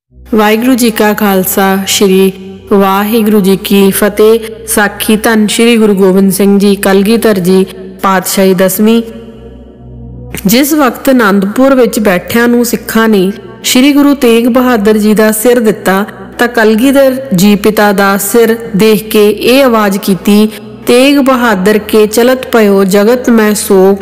वाहिगुरू जी का खालसा श्री वाहिगुरू जी की फतेह। साखी धन श्री गुरु गोबिंद सिंह जी कलगीधर जी पातशाही 10वीं। जिस वक्त आनंदपुर विच बैठिया नूं सिखां ने श्री गुरु तेग बहादुर जी का सिर दिता तां कलगीधर जी पिता का सिर देख के ये आवाज कीती, तेग बहादुर के चलत पयो जगत में शोक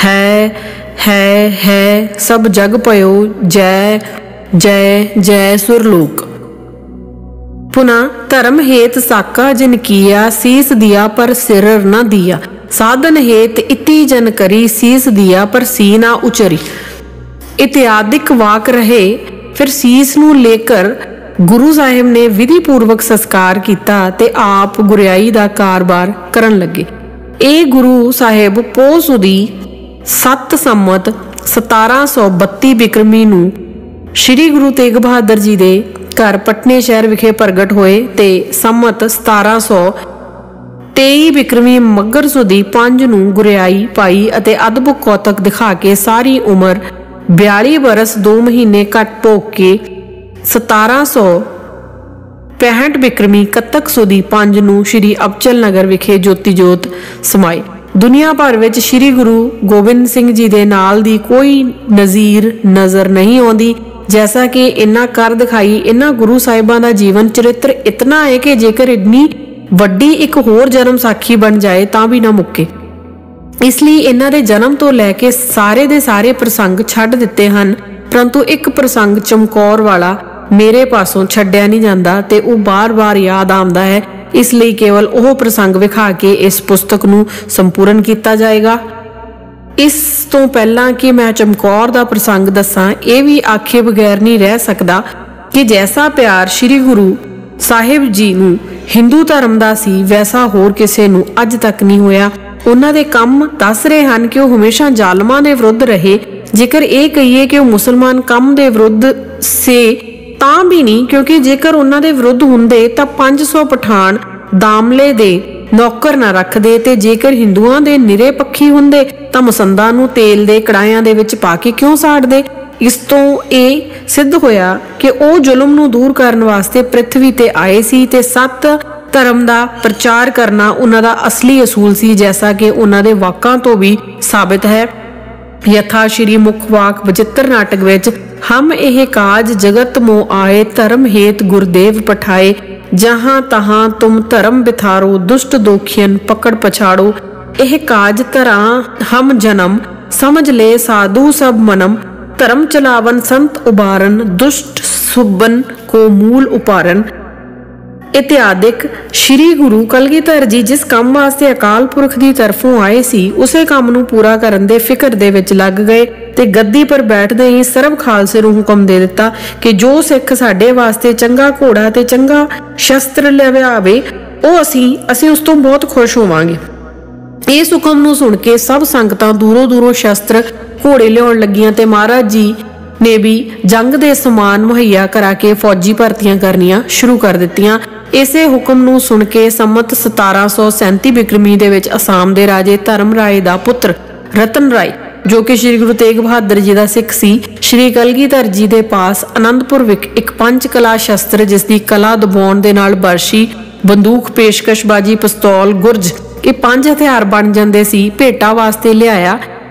है सब जग पयो जय जय जय सुरलोक। पुनः धर्म हेत साका जिन किया शीस दिया पर सिर न दिया, साधन हेत इति जन करी शीस दिया पर सी ना उचरी। इत्यादिक वाक रहे। फिर शीस नूं लेकर गुरु साहिब ने विधि पूर्वक संस्कार किया ते आप गुरियाई दा कारबार करन लगे। ए गुरु साहिब पोह सुदी 7 संमत 1732 बिक्रमी नूं श्री गुरु तेग बहादुर जी दे घर पटने शहर विखे प्रगट होए ते संमत 1723 बिक्रमी मगर सुदी 5 नूं गुरियाई पाई अते अद्भुत कौतक दिखा के सारी उम्र 42 बरस 2 महीने घट भोग के 1765 बिक्रमी कतक सुदी 5 नूं श्री अबचल नगर विखे ज्योति जोत समाए। दुनिया भर विच श्री गुरु गोबिंद सिंह जी दे नाल दी कोई नज़ीर नज़र नहीं आउंदी। जैसा कि इन्ना कर दिखाई इन्ना गुरु साहिबां दा जीवन चरित्र इतना है कि जेकर इन्नी वड्डी एक होर जन्म साखी बन जाए तां भी ना मुक्के। इसलिए इन्हां दे जन्म तो लैके सारे दे सारे प्रसंग छड्ड दिते हन, परंतु एक प्रसंग चमकौर वाला मेरे पासों छड्डिया नहीं जाता ते वो बार बार याद आंदा है। इसलिए केवल वह प्रसंग विखा के इस पुस्तक नूं संपूर्ण किया जाएगा। इस तो पहला कि मैं चमकौर दा प्रसंग दसां, ये भी आखे बगैर नहीं रह सकता कि जैसा प्यार श्री गुरु साहिब जी नूं हिंदू धर्म दा सी वैसा होर किसे नूं अज तक नहीं होया। उन्हां दे काम दस रहे हैं कि वह हमेशा जालमां दे विरुद्ध रहे। जेकर ये कहिए कि वह मुसलमान काम दे विरुद्ध से तां भी नहीं, क्योंकि जेकर उन्हां दे विरुद्ध हुंदे तां 500 पठान दामले दे नौकर ना रखदे ते जेकर हिंदुआं दे निरे पक्षी हुंदे तां मसंदां नूं तेल दे कड़ाइयां दे विच पा के क्यों साड़दे। इस तो ये सिद्ध होया कि वो जुल्म नूं दूर करन वास्ते पृथ्वी ते आए सी ते सत धर्म दा प्रचार करना उन्हां दा असली असूल सी, जैसा कि उन्हां दे वाकां तो भी साबित है। यथा श्री मुखवाक बचित्र नाटक विच हम यह काज जगत मों आए धर्म हेत गुरदेव पठाए, जहां तहां तुम धर्म बिथारो दुष्ट दोखियन पकड़ पछाड़ो। यह काज धरा हम जन्म समझ ले साधु सब मनम, धर्म चलावन संत उबारन दुष्ट सुबन को मूल उपारन। इत्यादिक श्री गुरु कलगीधर जी जिस काम वास्ते अकाल पुरख दी तरफों आए सी उसे काम नूं पूरा करन दे फिक्र दे विच लग गए ते गद्दी पर बैठदे ही सर्व खालसे नूं हुक्म दे दिता कि जो सिख साडे वास्ते चंगा घोड़ा ते चंगा शस्त्र लियावे ओ असीं उस तों बहुत खुश होवांगे। इस हुक्म नूं सुन के सब संगतां दूरों दूरों शस्त्र घोड़े लियाउण लगियां ते महाराज जी ने भी जंग दे समान मुहैया करा के फौजी भर्तियां करनियां शुरू कर दित्तियां। इसे हुक्म नूं सुन के संमत 1737 बिक्रमी दे विच असम दे राजे धर्म राय दा पुत्र रतन राय जो कि श्री गुरु तेग बहादुर जी दा सिख सी, श्री कलगीधर जी दे पास आनंदपुर विच एक पंच कला शस्त्र जिसदी कला दबाउण दे नाल बरशी बंदूक पेशकशबाजी पिस्तौल गुरज ये 5 हथियार बन जांदे सी भेटा वास्ते लियाया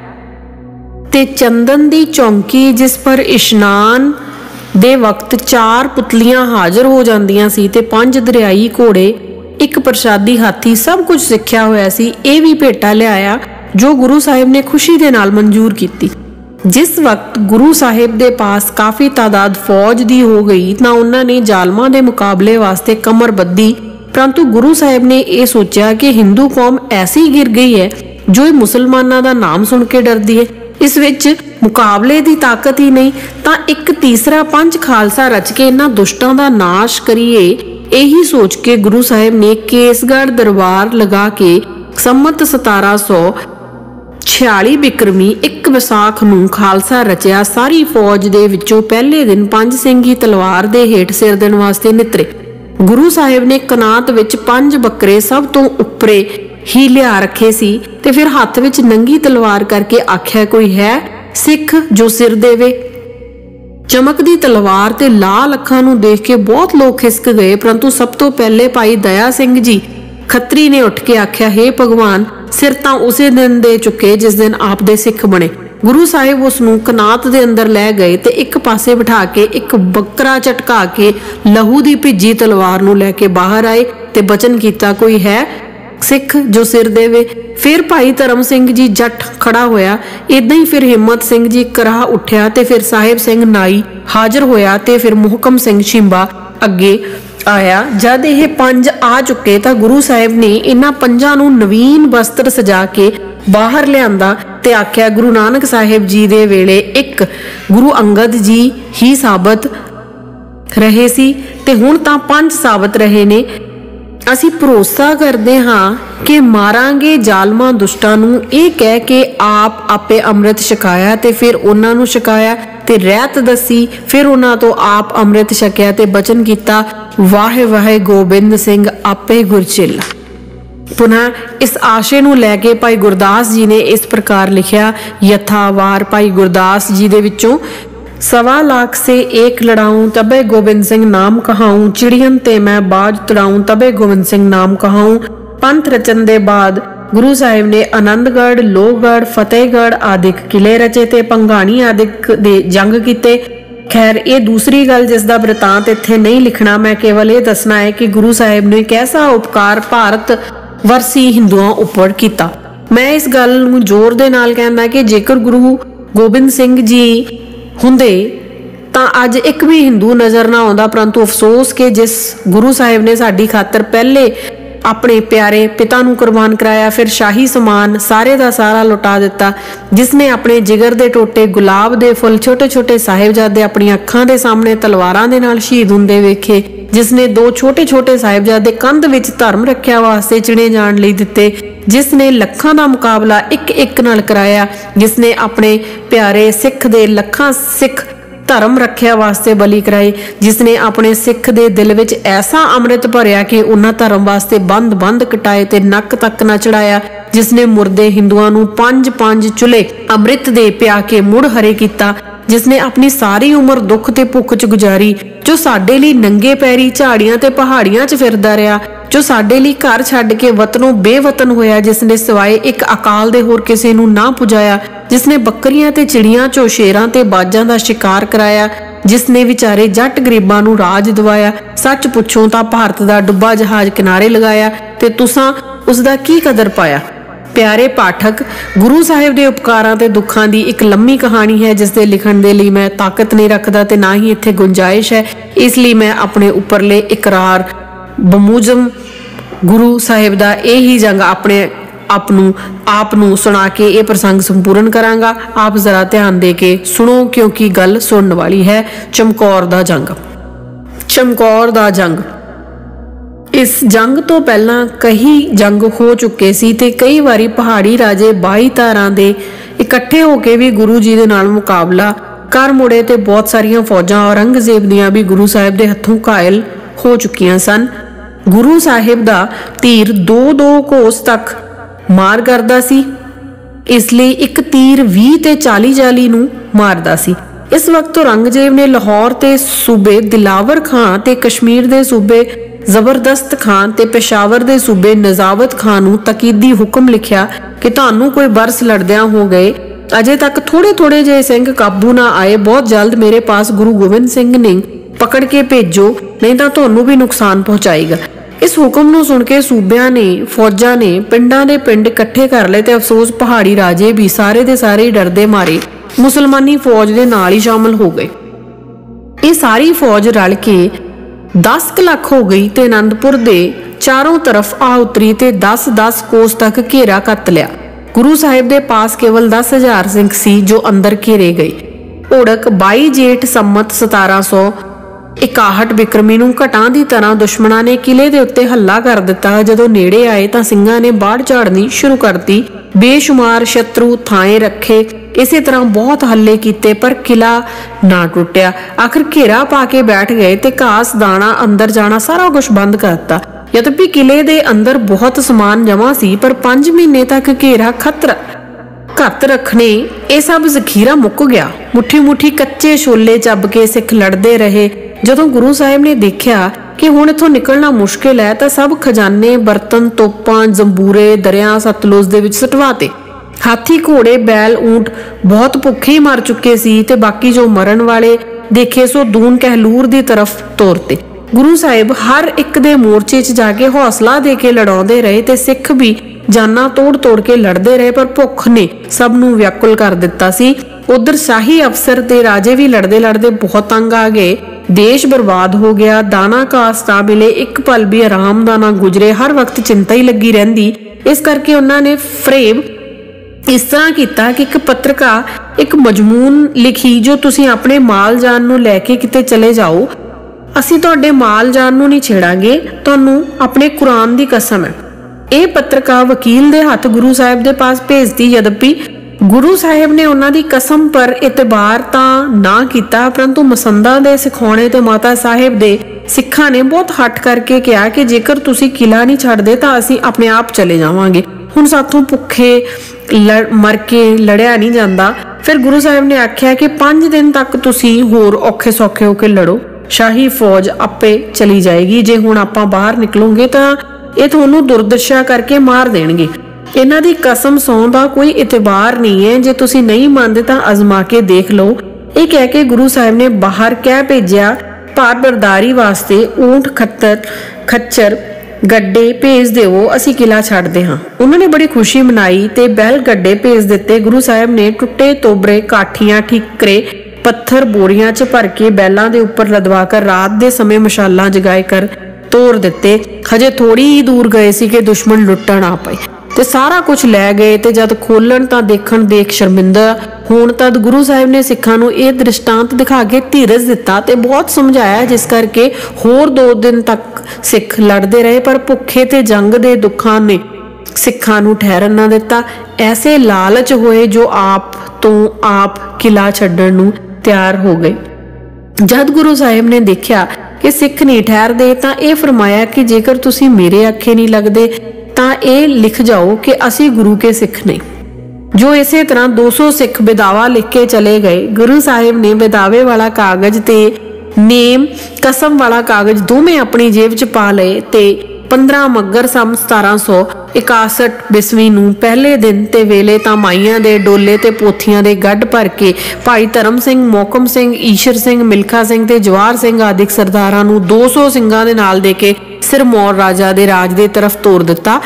ते चंदन दी चौंकी जिस पर इशनान दे वक्त 4 पुतलियां हाजिर हो जांदियां सी ते 5 दरियाई घोड़े एक प्रसादी हाथी सब कुछ सिक्ख्या होया सी। ये भी भेटा लियाया जो गुरु साहिब ने खुशी दे नाल मंजूर कीती। जिस वक्त गुरु साहिब दे पास काफी तादाद फौज दी हो गई तां उन्हां ने जालमां दे मुकाबले वास्ते कमर बद्धी, परंतु गुरु साहिब ने यह सोचा कि हिंदू कौम ऐसी गिर गई है जो मुसलमानां दा नाम सुन के डरदी है, इस विच मुकाबले दी ताकत ही नहीं तां एक तीसरा पंच खालसा रच के इन्हां दुष्टां दा नाश करिए। यही सोच के गुरु साहिब ने केसगढ़ दरबार लगा के संमत 1746 बिक्रमी 1 विसाख नूं खालसा रचिया। सारी फौज दे विचों पहले दिन 5 ਸਿੰਘੀ तलवार दे हेठ सिर देण वास्ते नितरे। गुरु साहिब ने कनात विच 5 बकरे सब तो उपरे ही लिया रखे सी ते फिर हाथ विच नंगी तलवार करके आख्या कोई है सिख जो सिर देवे। चमकदी तलवार ते लाल अखां नूं देख के बहुत लोग खिसक गए, परंतु सब तो पहले भाई दया सिंह जी खत्री ने उठ के आख्या, हे भगवान, सिर तां उसे दिन दे चुके जिस दिन आप दे सिख बने। गुरु साहिब उस नूं कनात दे अंदर लै गए ते एक पासे बिठा के एक बकरा झटका के लहू दी भिजी तलवार नूं लैके बाहर आए ते बचन कीता, कोई है सिख जो सिर देवे। फिर भाई धर्म सिंह जी जट खड़ा होया, इदां ही फिर हिम्मत सिंह जी कराह उठ्या ते फिर साहिब सिंह नाई हाजिर होया ते फिर मोहकम सिंह शिंबा अगे आया। जद यह पंज आ चुके तां गुरु साहिब ने इन्हां पंजां नूं नवीन वस्त्र सजा के बाहर लियांदा ते आख्या, गुरु नानक साहिब जी दे वेले एक गुरु अंगद जी ही साबत रहे सी ते हुण तां पंज साबत रहे ने। ਅਸੀਂ ਭਰੋਸਾ ਕਰਦੇ ਹਾਂ ਕਿ ਮਾਰਾਂਗੇ ਜ਼ਾਲਮਾਂ ਦੁਸ਼ਟਾਂ ਨੂੰ, ਇਹ ਕਹਿ ਕੇ ਆਪ ਆਪੇ ਅੰਮ੍ਰਿਤ ਛਕਾਇਆ ਤੇ ਫਿਰ ਉਹਨਾਂ ਨੂੰ ਛਕਾਇਆ ਤੇ ਰਹਿਤ ਦੱਸੀ। ਫਿਰ ਉਹਨਾਂ ਤੋਂ ਆਪ ਅੰਮ੍ਰਿਤ ਛਕਿਆ ਤੇ ਬਚਨ ਕੀਤਾ, ਵਾਹੇ ਵਾਹੇ ਗੋਬਿੰਦ ਸਿੰਘ ਆਪੇ ਗੁਰਚਿੱਲਾ। पुनः इस आशे नूं लैके भाई गुरदास जी ने इस प्रकार लिखिया, यथावार भाई गुरदास जी दे विचों 1.25 लाख से एक लड़ाऊं तबे गोबिंद सिंह नाम कहाऊं, चिड़ियन ते मैं बाज तड़ाऊं तबे गोबिंद सिंह नाम कहाऊं। पंथ रचन दे बाद गुरु साहिब ने आनंदगढ़, लोहगढ़, फतेहगढ़ आदिक किले रचे ते भंगाणी आदिक दे जंग कीते। खैर ये दूसरी गल जिसका वृतांत इत्थे नहीं लिखना, मैं केवल ये दसना है कि गुरु साहिब ने कैसा उपकार भारत वरसी हिंदुओं उपर किया। मैं इस गल नूं जोर दे नाल कहना कि जेकर गुरु गोबिंद सिंह जी हुंदे तां अज एक भी हिंदू नज़र ना आउंदा, परंतु अफसोस कि जिस गुरु साहिब ने साडी खातर पहले अपने प्यारे पिता नूं कुर्बान कराया, फिर शाही समान सारे दा सारा लुटा दिता, जिसने अपने जिगर दे टोटे गुलाब दे फुल छोटे छोटे साहिबजादे अपनी अखां दे सामने तलवारां दे नाल शहीद हुंदे वेखे, जिसने 2 छोटे छोटे साहिबजादे कंध विच धर्म रखिया वास्ते चिणे जाण लई दिते, जिसने लखां दा मुकाबला एक एक नाल कराया, जिसने अपने प्यारे सिख दे लखां सिख धर्म रखिया वास्ते बली कराए, जिसने अपने सिख दे दिल विच ऐसा अमृत भरिया कि उन्हां धर्म वास्ते बंद बंद कटाए ते नक तक ना चढ़ाया, जिसने मुर्दे हिंदुआं नूं 5-5 चुले अमृत दे पिया के मुड़ हरे कीता, जिसने अपनी सारी उम्र दुख ते भुख च गुजारी, जो साडे लई नंगे पैरी झाड़ियां ते पहाड़ियां च फिरदा रहा, जो साडे लई घर छड्ड के वतनों बेवतन होया, जिसने सिवाए एक अकाल दे होर किसे नूं ना पुजाया, जिसने बकरियां ते चिड़ियां चो शेरां ते बाजां दा शिकार कराया, जिसने विचारे जट गरीबां नूं राज दवाया। सच पुछो तां भारत दा डुब्बा जहाज किनारे लगाया ते तुसां उसदा की कदर पाया। प्यारे पाठक, गुरु साहिब दे उपकारां ते दुखां दी एक लंबी कहानी है, जिस दे लिखण दे लई मैं ताकत नहीं रखदा ते ना ही इत्थे गुंजाइश है, इसलिए मैं अपने उपरले इकरार बमूजम गुरु साहिब दा यही जंग अपने आप नूं सुना के ये प्रसंग संपूर्ण करांगा। आप जरा ध्यान दे के सुनो, क्योंकि गल सुनने वाली है। चमकौर दा जंग। चमकौर दा जंग। इस जंग तो पहला कई जंग हो चुके सी ते कई बारी पहाड़ी राजे 22 धारां दे इकट्ठे होके भी गुरु जी दे नाल मुकाबला कर मुड़े ते बहुत सारियां फौजां औरंगजेब दियां भी गुरु साहिब दे हत्थों घायल हो चुकियां सन। गुरु साहिब दा तीर 2-2 कोस तक मार करदा सी, इसलिए एक तीर 20 ते 40 नूं मारदा सी। इस वक्त औरंगजेब ने लाहौर ते सूबे दिलावर खां ते कश्मीर दे सूबे जबरदस्त खान ते पेशावर दे सूबे नजावत खान नूं तकीदी हुक्म लिखिया कि तुहानूं कोई बरस लड़दियां हो गए, अजे तक थोड़े थोड़े जे सिंह काबू ना आए, बहुत जल्द मेरे पास गुरु गोबिंद सिंह ने पकड़ के भेजो, नहीं तां तुहानूं भी नुकसान पहुंचाएगा। इस हुक्म नूं सुन के सूबियां ने फौजां ने पिंडां दे पिंड इकट्ठे कर लए ते अफसोस पहाड़ी राजे भी सारे दे सारे डरदे मारे मुसलमानी फौज दे नाल ही शामिल हो गए। ये सारी फौज रल के 10 लाख हो गई ते आनंदपुर दे चारों तरफ आ उतरी ते 10-10 कोस तक घेरा कत लिया। गुरु साहिब दे पास केवल 10,000 सिंह सी जो अंदर घेरे गए। ओड़क 22 जेठ संमत 1761 बिक्रमी नूं घटां दी तरह दुश्मनां ने किले दे उत्ते हल्ला कर दिता। जदों नेड़े आए तां ਸਿੰਘਾਂ ने बाढ़ झाड़नी शुरू कर दी। बेशुमार शत्रु थाएं रखे, इसे तरह बहुत हल्ले कीते पर किला ना टुटिया। आखिर घेरा पा के बैठ गए ते घास दाना अंदर जाना सारा कुछ बंद कर दिता। यद्यपि किले दे अंदर बहुत समान जमा सी, पर 5 महीने तक घेरा खतरा ਘੱਤ ਰੱਖਣੇ ਇਹ ਸਭ ਜ਼ਖੀਰਾ ਮੁੱਕ ਗਿਆ। ਮੁੱਠੀ ਮੁੱਠੀ ਕੱਚੇ ਛੋਲੇ ਚੱਬ ਕੇ ਸਿੱਖ ਲੜਦੇ ਰਹੇ। ਜਦੋਂ ਗੁਰੂ ਸਾਹਿਬ ਨੇ ਦੇਖਿਆ ਕਿ ਹੁਣ ਇੱਥੋਂ ਨਿਕਲਣਾ ਮੁਸ਼ਕਿਲ ਹੈ ਤਾਂ ਸਭ ਖਜ਼ਾਨੇ, ਬਰਤਨ, ਤੋਪਾਂ, ਜ਼ੰਬੂਰੇ ਦਰਿਆ ਸਤਲੁਜ ਦੇ ਵਿੱਚ ਸਟਵਾਤੇ। ਹਾਥੀ, ਘੋੜੇ, ਬੈਲ, ਊਂਟ ਬਹੁਤ ਭੁੱਖੇ ਮਰ ਚੁੱਕੇ ਸੀ ਤੇ ਬਾਕੀ ਜੋ ਮਰਨ ਵਾਲੇ ਦੇਖੇ ਸੋ ਦੂਨ ਕਹਿਲੂਰ ਦੀ ਤਰਫ ਤੋਰਤੇ। ਗੁਰੂ ਸਾਹਿਬ ਹਰ ਇੱਕ ਦੇ ਮੋਰਚੇ 'ਚ ਜਾ ਕੇ ਹੌਸਲਾ ਦੇ ਕੇ ਲੜਾਉਂਦੇ ਰਹੇ ਤੇ ਸਿੱਖ ਵੀ ਜਾਨਾਂ ਤੋੜ ਤੋੜ ਕੇ ਲੜਦੇ ਰਹੇ, ਪਰ ਭੁੱਖ ਨੇ ਸਭ ਨੂੰ ਵਿਆਕੁਲ ਕਰ ਦਿੱਤਾ ਸੀ। ਉਧਰ ਸ਼ਾਹੀ ਅਫਸਰ ਤੇ ਰਾਜੇ ਵੀ ਲੜਦੇ ਲੜਦੇ ਬਹੁਤ ਤੰਗ ਆ ਗਏ। ਦੇਸ਼ ਬਰਬਾਦ ਹੋ ਗਿਆ, ਦਾਣਾ ਘਾਸ ਨਾ ਮਿਲੇ, ਇੱਕ ਪਲ ਵੀ ਆਰਾਮ ਦਾ ਨਾ ਗੁਜ਼ਰੇ, ਹਰ ਵਕਤ ਚਿੰਤਾ ਹੀ ਲੱਗੀ ਰਹਿੰਦੀ। ਇਸ ਕਰਕੇ ਉਹਨਾਂ ਨੇ ਫਰੇਬ ਇਸ ਤਰ੍ਹਾਂ ਕੀਤਾ ਕਿ ਇੱਕ ਪੱਤਰਿਕਾ, ਇੱਕ ਮਜਮੂਨ ਲਿਖੀ ਜੋ ਤੁਸੀਂ ਆਪਣੇ ਮਾਲ ਜਾਨ ਨੂੰ ਲੈ ਕੇ ਕਿਤੇ ਚਲੇ ਜਾਓ, ਅਸੀਂ ਤੁਹਾਡੇ ਮਾਲ ਜਾਨ ਨੂੰ ਨਹੀਂ ਛੇੜਾਂਗੇ, ਤੁਹਾਨੂੰ ਆਪਣੇ ਕੁਰਾਨ ਦੀ ਕਸਮ ਹੈ। ਇਹ ਪੱਤਰਿਕਾ ਵਕੀਲ ਦੇ ਹੱਥ ਗੁਰੂ ਸਾਹਿਬ ਦੇ ਪਾਸ ਭੇਜਦੀ। ਯਦਪि ਗੁਰੂ ਸਾਹਿਬ ਨੇ ਉਹਨਾਂ ਦੀ ਕਸਮ ਪਰ ਇਤਬਾਰ ਤਾਂ ਨਾ ਕੀਤਾ, ਪਰੰਤੂ ਮਸੰਦਾਂ ਦੇ ਸਿਖਾਉਣੇ ਤੇ ਮਾਤਾ ਸਾਹਿਬ ਦੇ ਸਿੱਖਾਂ ਨੇ ਬਹੁਤ ਹੱਟ ਕਰਕੇ ਕਿਹਾ ਕਿ ਜੇਕਰ ਤੁਸੀਂ ਕਿਲਾ ਨਹੀਂ ਛੱਡਦੇ ਤਾਂ ਅਸੀਂ ਆਪਣੇ ਆਪ ਚਲੇ ਜਾਵਾਂਗੇ। ਹੁਣ ਸਾਥੋਂ ਭੁੱਖੇ ਮਰ ਕੇ ਲੜਿਆ ਨਹੀਂ ਜਾਂਦਾ। ਫਿਰ ਗੁਰੂ ਸਾਹਿਬ ਨੇ ਆਖਿਆ ਕਿ 5 ਦਿਨ ਤੱਕ ਤੁਸੀਂ ਹੋਰ ਔਖੇ ਸੌਖੇ ਹੋ ਕੇ ਲੜੋ, ਸ਼ਾਹੀ ਫੌਜ ਆਪੇ ਚਲੀ ਜਾਏਗੀ। ਜੇ ਹੁਣ ਆਪਾਂ ਬਾਹਰ ਨਿਕਲੋਗੇ ਤਾਂ ਇਹ ਤੁਹਾਨੂੰ ਦੁਰਦਸ਼ਾ ਕਰਕੇ ਮਾਰ ਦੇਣਗੇ। ਇਹਨਾਂ ਦੀ ਕਸਮ ਸੌਂ ਦਾ ਕੋਈ ਇਤਬਾਰ ਨਹੀਂ ਹੈ, ਜੇ ਤੁਸੀਂ ਨਹੀਂ ਮੰਨਦੇ ਤਾਂ ਅਜ਼ਮਾ ਕੇ ਦੇਖ ਲਓ। ਇਹ ਕਹਿ ਕੇ ਗੁਰੂ ਸਾਹਿਬ ਨੇ ਬਾਹਰ ਕਹਿ ਭੇਜਿਆ ਭਾਰ ਬਰਦਾਰੀ ਵਾਸਤੇ ਊਂਟ, ਖੱਚਰ, ਗੱਡੇ ਭੇਜ ਦਿਓ, ਅਸੀਂ ਕਿਲਾ ਛੱਡਦੇ ਹਾਂ। ਉਹਨਾਂ ਨੇ ਬੜੀ ਖੁਸ਼ੀ ਮਨਾਈ ਤੇ ਬੈਲ ਗੱਡੇ ਭੇਜ ਦਿੱਤੇ। ਗੁਰੂ ਸਾਹਿਬ ਨੇ ਟੁੱਟੇ ਤੋਬਰੇ, ਕਾਠੀਆਂ, ਠੀਕਰੇ, ਪੱਥਰ ਬੋਰੀਆਂ 'ਚ ਭਰ ਕੇ ਬੈਲਾਂ ਦੇ ਉੱਪਰ ਲਦਵਾ ਕਰ ਰਾਤ ਦੇ ਸਮੇਂ ਮਸ਼ਾਲਾਂ ਜਗਾਏ ਕਰ ਤੋੜ ਦਿੱਤੇ। ਹਜੇ ਥੋੜੀ ਹੀ ਦੂਰ ਗਏ ਸੀ ਕਿ ਦੁਸ਼ਮਣ ਲੁੱਟਣ ਆ ਪਏ ਤੇ ਸਾਰਾ ਕੁਝ ਲੈ ਗਏ। ਤੇ ਜਦ ਖੋਲਣ ਤਾਂ ਦੇਖਣ ਦੇਖ ਸ਼ਰਮਿੰਦਾ ਹੋਣ। ਤਦ ਗੁਰੂ ਸਾਹਿਬ ਨੇ ਸਿੱਖਾਂ ਨੂੰ ਇਹ ਦ੍ਰਿਸ਼ਟਾਂਤ ਦਿਖਾ ਕੇ ਧੀਰਜ ਦਿੱਤਾ ਤੇ ਬਹੁਤ ਸਮਝਾਇਆ, ਜਿਸ ਕਰਕੇ ਹੋਰ 2 ਦਿਨ ਤੱਕ ਸਿੱਖ ਲੜਦੇ ਰਹੇ, ਪਰ ਭੁੱਖੇ ਤੇ ਜੰਗ ਦੇ ਦੁੱਖਾਂ ਨੇ ਸਿੱਖਾਂ ਨੂੰ ਠਹਿਰਨ ਨਾ ਦਿੱਤਾ। ਐਸੇ ਲਾਲਚ ਹੋਏ ਜੋ ਆਪ ਤੋਂ ਆਪ ਕਿਲਾ ਛੱਡਣ ਨੂੰ ਤਿਆਰ ਹੋ ਗਏ। ਜਦ ਗੁਰੂ ਸਾਹਿਬ ਨੇ ਦੇਖਿਆ ਕਿ ਸਿੱਖ ਨਹੀਂ ਠਹਿਰਦੇ ਤਾਂ ਇਹ ਫਰਮਾਇਆ ਕਿ ਜੇਕਰ ਤੁਸੀਂ ਮੇਰੇ ਆਖੇ ਨਹੀਂ ਲੱਗਦੇ ਤਾਂ ਇਹ ਲਿਖ ਜਾਓ ਕਿ ਅਸੀਂ ਗੁਰੂ ਕੇ ਸਿੱਖ ਨਹੀਂ। ਜੋ ਇਸੇ ਤਰ੍ਹਾਂ 200 ਸਿੱਖ ਬਿਦਾਵਾ ਲਿਖ ਕੇ ਚਲੇ ਗਏ। ਗੁਰੂ ਸਾਹਿਬ ਨੇ ਬਿਦਾਵੇ ਵਾਲਾ ਕਾਗਜ਼ ਤੇ ਨੇਮ ਕਸਮ ਵਾਲਾ ਕਾਗਜ਼ ਦੋਵੇਂ ਆਪਣੀ ਜੇਬ 'ਚ ਪਾ ਲਏ ਤੇ 15 ਮੱਘਰ ਸਨ 1761 ਬਿਸਵੀ ਨੂੰ ਪਹਿਲੇ ਦਿਨ ਤੇ ਵੇਲੇ ਤਾਂ ਮਾਈਆਂ ਦੇ ਡੋਲੇ ਤੇ ਪੋਥੀਆਂ ਦੇ ਗੱਡ ਭਰ ਕੇ ਭਾਈ ਧਰਮ ਸਿੰਘ, ਮੋਕਮ ਸਿੰਘ, ਈਸ਼ਰ ਸਿੰਘ, ਮਿਲਖਾ ਸਿੰਘ ਤੇ ਜਵਾਰ ਸਿੰਘ ਆਦਿਕ ਸਰਦਾਰਾਂ ਨੂੰ 200 ਸਿੰਘਾਂ ਦੇ ਨਾਲ ਦੇ ਕੇ ਸਿਰਮੌਰ ਰਾਜਾ ਦੇ ਰਾਜ ਦੇ ਤਰਫ ਤੋਰ ਦਿੱਤਾ